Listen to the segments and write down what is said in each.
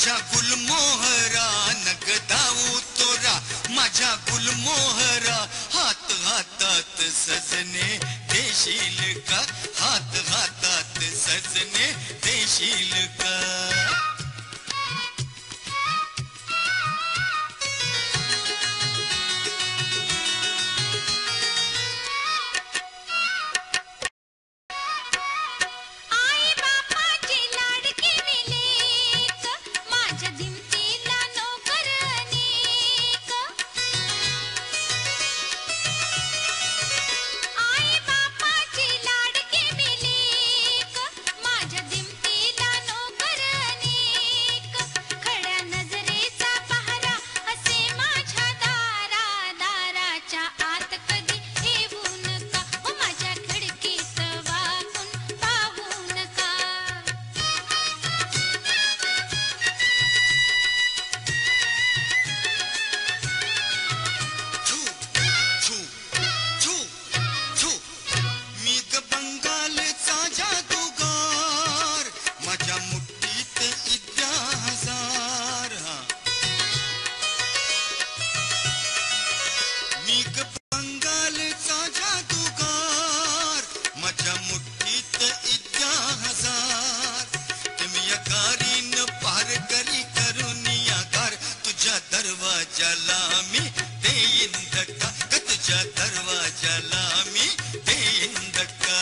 माझ्या गुलमोहरा नगदाऊ तोरा माझ्या गुलमोहरा हात हातात सजने देशील का हात हातात सजने देशील का दरवाजाला मी देईन धक्का तुझ्या दरवाजाला मी देईन धक्का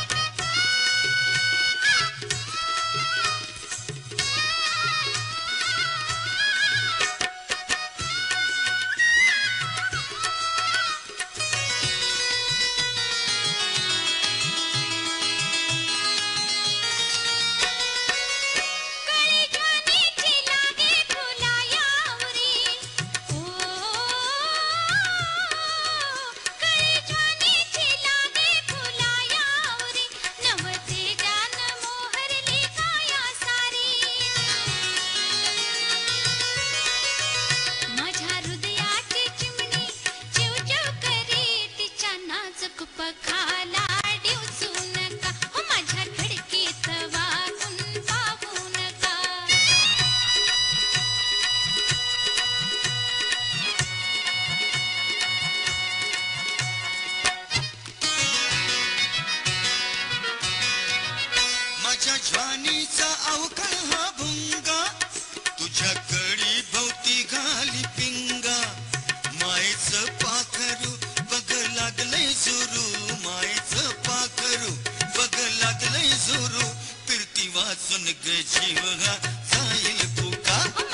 ज्वानीचा अवकाळ हा भुंगा तुझ्या कडी भोवती घाली पिंगा मायेचं पाखरू बघ लागलंय जुरू मायेचं पाखरू बघ लागलंय जुरू फिरती वाचून ग जीव हा जाईल तुका